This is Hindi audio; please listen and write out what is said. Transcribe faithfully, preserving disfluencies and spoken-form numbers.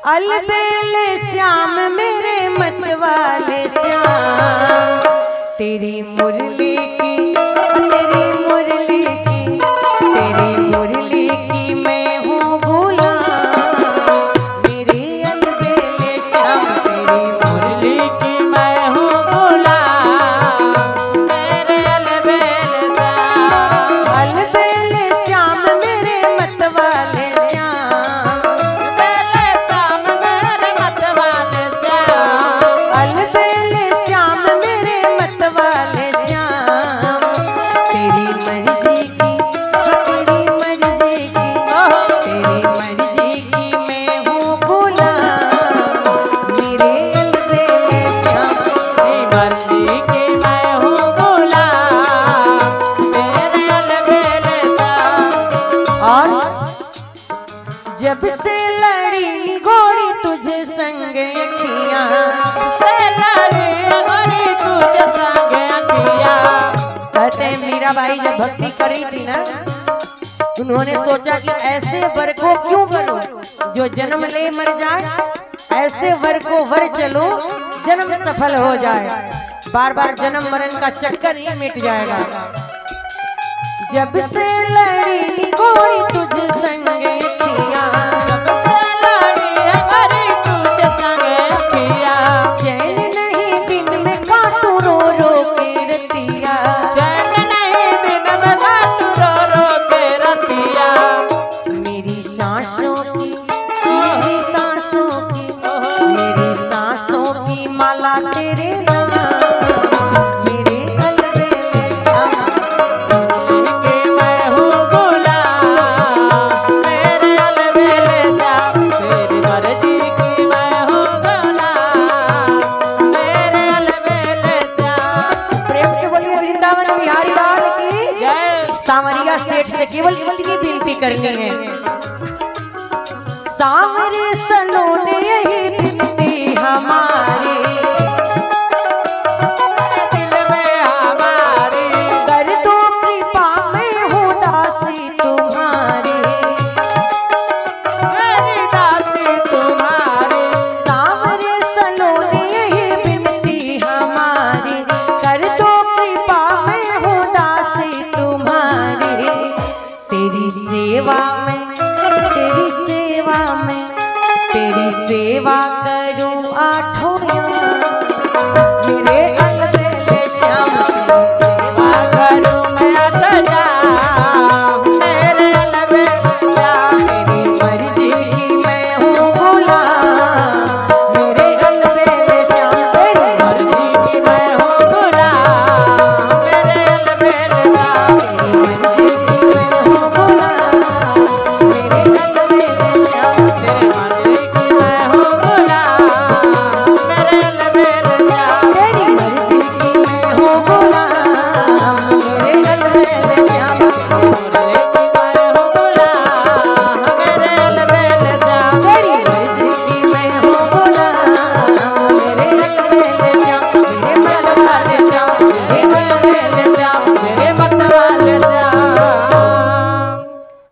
अलबेले श्याम मेरे मतवाले श्याम, तेरी मुरली की तेरी मुरली की तेरी मुरली की मैं हूँ गुलाम। मेरे अलबेले श्याम तेरी मुरली की मैं हूँ गुलाम। मेरे अलबेले श्याम अलबेले श्याम मेरे मतवाले श्याम, अलबेले श्याम मेरे मतवाले श्याम, अलबेले श्याम मेरे मतवाले श्याम। तेरी मर्जी की तेरी मर्जी की तेरी मर्जी की मैं हूँ गुलाम। मेरे अलबेले श्याम तेरी मर्जी की मैं हूँ गुलाम। मेरे अलबेले श्याम। और जब से लड़ी घोड़ी तुझे संग अखियां, से लड़ी घोड़ी तुझे संग अखियां। कहते हैं मीराबाई जब भक्ति करी थी ना, उन्होंने सोचा कि ऐसे वर को क्यों करो जो जन्म ले मर जाए, ऐसे वर को वर चलो जन्म सफल हो जाए, बार बार जन्म मरण का चक्कर ही मिट जाएगा। जब से लड़ी घोड़ी तुझे संग अखियां, जब से लड़ी घोड़ी तुझे संग अखियां। चैन नहीं दिन में काटू रो रो के रतिया, चैन नहीं दिन में काटू रो रो के रतिया। मेरी सांसों की मेरी सांसों की मेरी सांसों की माला तेरे नाम। मेरे अलबेले श्याम के मैं हूँ गुलाम। मेरे अलबेले श्याम तेरी मर्जी की मैं हूँ गुलाम। मेरे अलबेले श्याम। प्रेम से बोलिए वृंदावन बिहारी लाल की जय। सावरिया स्टेट से केवल इतनी विनती करनी है, सावरे सलोने यही विनती हमारी, दिल में हमारी। कर दो कृपा मैं हूँ दासी तुम्हारी, मेरी दासी तुम्हारी। सावरे सलोने यही विनती हमारी, कर दो कृपा मैं हूँ दासी तुम्हारी। तेरी सेवा में तेरी सेवा में तेरी सेवा करूं